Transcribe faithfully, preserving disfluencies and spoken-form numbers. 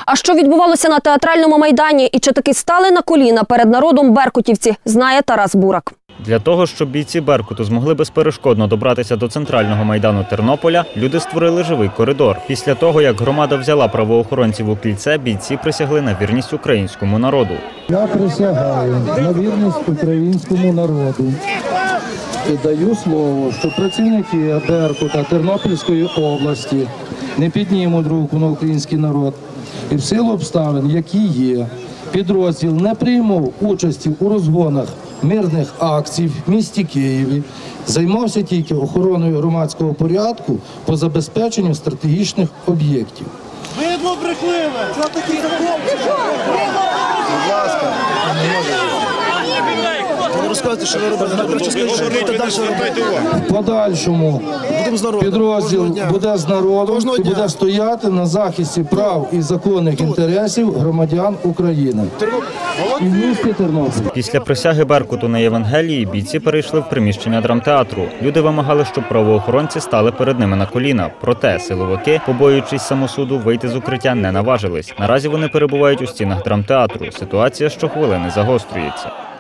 А що відбувалося на театральному майдані і чи таки стали на коліна перед народом беркутівці, знає Тарас Бурак. Для того, щоб бійці «Беркуту» змогли безперешкодно добратися до центрального майдану Тернополя, люди створили живий коридор. Після того, як громада взяла правоохоронців у кільце, бійці присягли на вірність українському народу. Я присягаю на вірність українському народу. І даю слово, що працівники «Беркута» Тернопільської області не піднімуть руку на український народ. І в силу обставин, які є, підрозділ не приймав участі у розгонах мирних акцій в місті Києві, займався тільки охороною громадського порядку по забезпеченню стратегічних об'єктів. Видно брехливе! Що такі захопці? Будь ласка. Ви розказуєте, що ви робите. В подальшому підрозділ буде з народом і буде стояти на захисті прав і законних інтересів громадян України. І в місті Тернопіль. Після присяги «Беркуту» на Євангелії бійці перейшли в приміщення драмтеатру. Люди вимагали, щоб правоохоронці стали перед ними на коліна. Проте силовики, побоюючись самосуду, вийти з укриття не наважились. Наразі вони перебувають у стінах драмтеатру. Ситуація щохвилини загострюється.